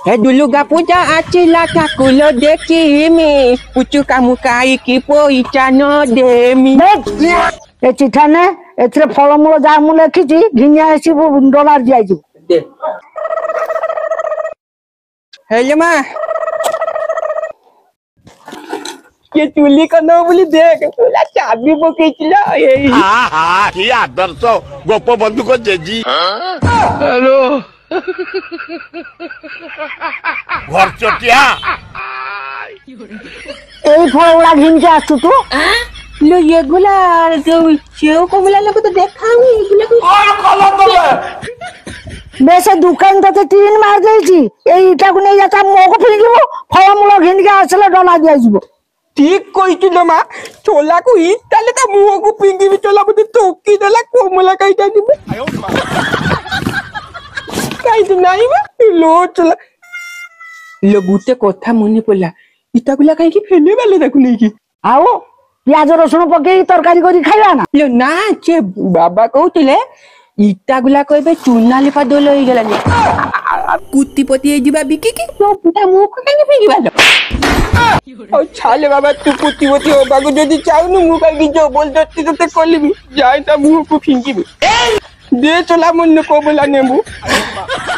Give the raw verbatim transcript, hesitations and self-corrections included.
Eh dulu gapuja acila kakulo dekimi pucu kamu kaiki po ichano demi ଏ ଚିଠାନେ ଏଥିରେ ଫଳମୂଳ ଯାହା ମୁଁ ଲେଖିଛି ଘିନି ଆସିବୁ ଡଲାର ଦିଆଯିବ। हेलो माँ ये चुली का नो बोली देख तुला चाबी पकेइचिला एई हा हा ही आदर्श गोप बंधु को जेजी हेलो घर चटिया এই ফলগুলা ঘিনকে আসছু তু लो ये गुला जो सेव को मिला लोग तो देखाऊं ये गुला और कला तले বেশে দোকান তো টিন মার দেইছি এইটাକୁ নেই যাতা মোগো ফিঙ্গিব ফলমূল ঘিনকে আসলে ডলা দিয়াଯିବ। ठीक কইছিল মা চোলা কো ই তালে তা মুহ को पिंगी भी चोला मते टोकी देला कोमला काईटा दिबे काई तो नाही बा लो चला लो गुटे কথা মনে পড়লা ইটা গুলা কাই কি ফেলে বালে দেখু নেই কি ଆଉ ପିଆଜ ରସୁଣ ପକେଇ ତରକାରୀ କରି ଖାଇବା ନା। लो ना जे बाबा कहउतिले इटा गुला कहबे चूना लेपा दोलो होई गेलानी कुत्तीपति ए जिबा बिकी की तो पुटा मुह को काई फेंगी बालो ओ छाले बाबा तू कुत्तीपति हो बागो जदी चाउनु मुह काई जो बोल दत्ती तते कोलिबी जाय ता मुह को फेंगी दे चला मन को बोला नेबू